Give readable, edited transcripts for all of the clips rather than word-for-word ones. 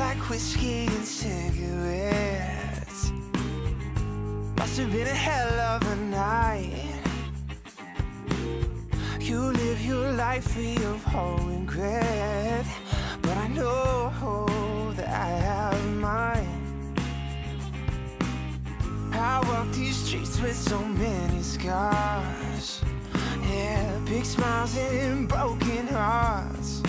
like whiskey and cigarettes. Must have been a hell of a night. You live your life free of all regret, but I know that I have mine. I walk these streets with so many scars, yeah, big smiles and broken hearts.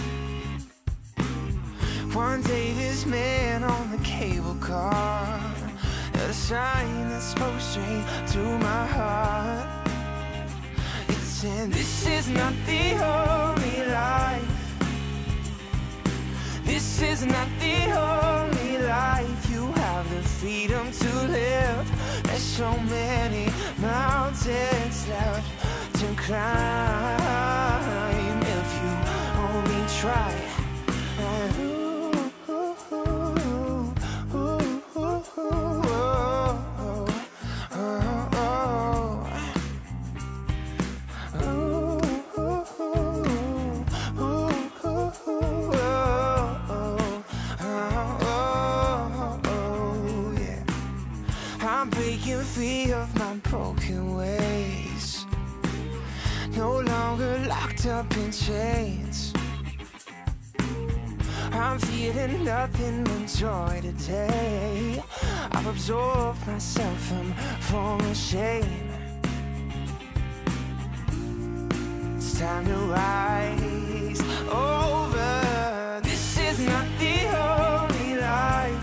One day this man on the cable car had a sign that spoke straight to my heart. It said, this is not the only life. This is not the only life. You have the freedom to live. There's so many mountains left to climb if you only try. I'm breaking free of my broken ways, no longer locked up in chains. I'm feeling nothing but joy today. I've absorbed myself from former shame. It's time to rise over. This is not the only life.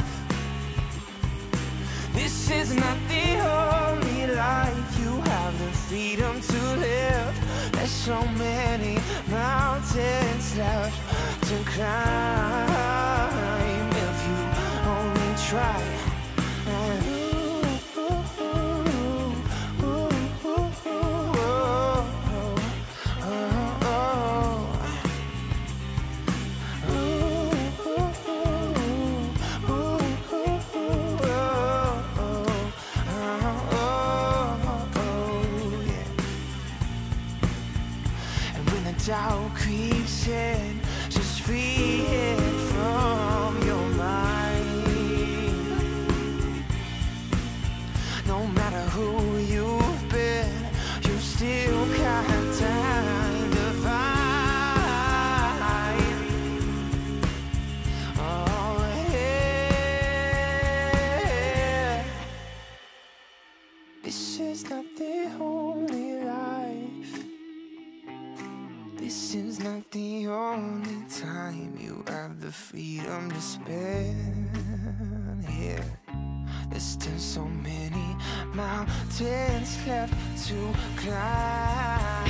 This is not the only life. You have the freedom to live. There's so many mountains left to climb if you only try. Doubt creeps in, just free it from your mind. No matter who you've been, you still got time to find. Oh yeah. This is not the only life. This is not the only time you have the freedom to spend here. There's still so many mountains left to climb.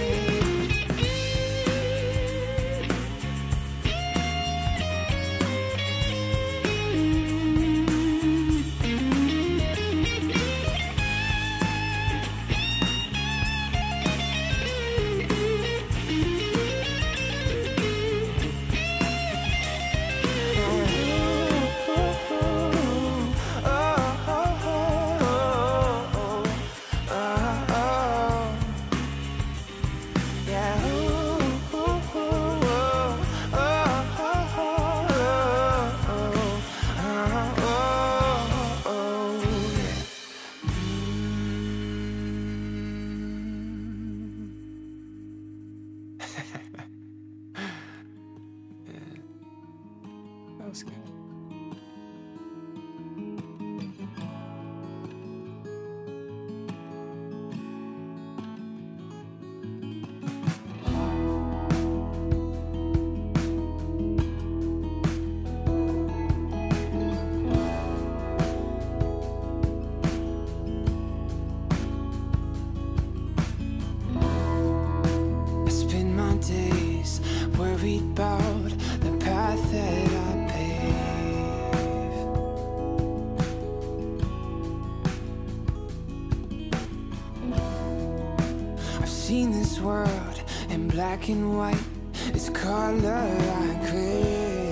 That was good. I spend my days worried about the path that I pave. I've seen this world in black and white. It's color I crave.